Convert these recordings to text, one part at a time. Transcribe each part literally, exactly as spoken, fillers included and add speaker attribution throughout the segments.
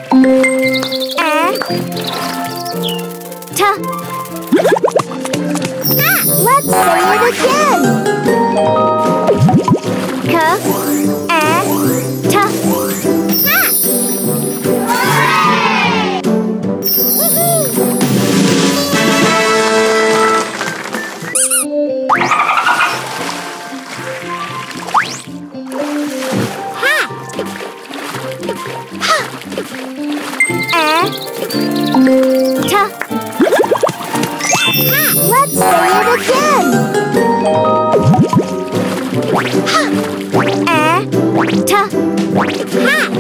Speaker 1: T. Let's say it again. K. T. Let's say it again. T. Hat.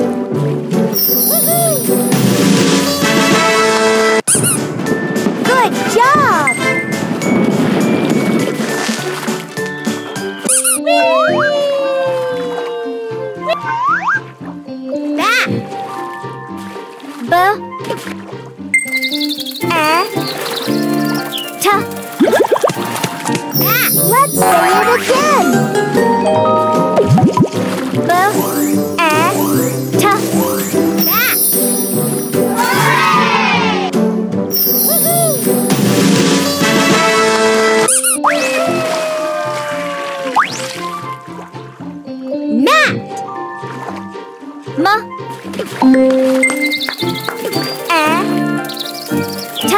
Speaker 1: Good job. Bat. B. T. Let's say it again. B. T. Bat. Mat. M. T.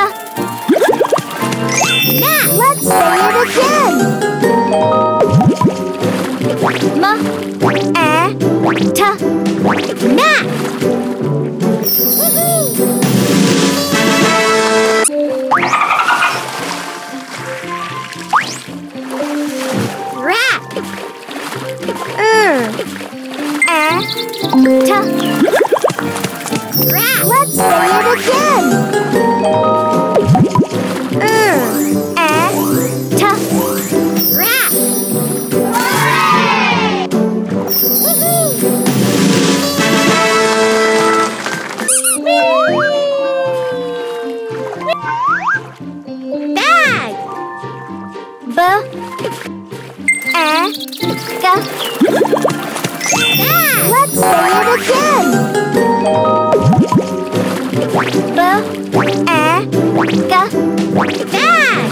Speaker 1: Let's say it again. M. T. Mat. Rat. Er. T. Rat. Let's say it again. Er. T. Rat. Bag. B. G. Bag. Let's say it again. B. G. Bag.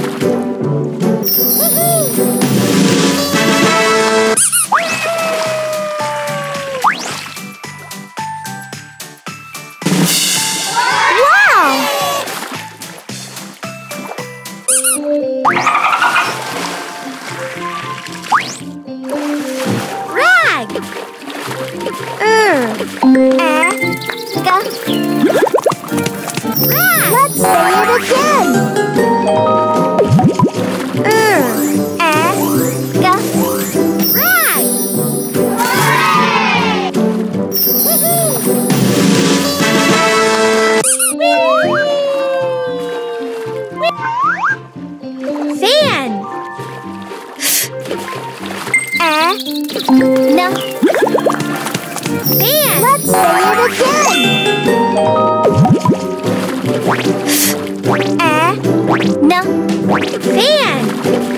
Speaker 1: Wow! Rag. Er. G. Let's say it again. Er. G. Rag. Fan. N. Fan. Let's say it again. N. Fan.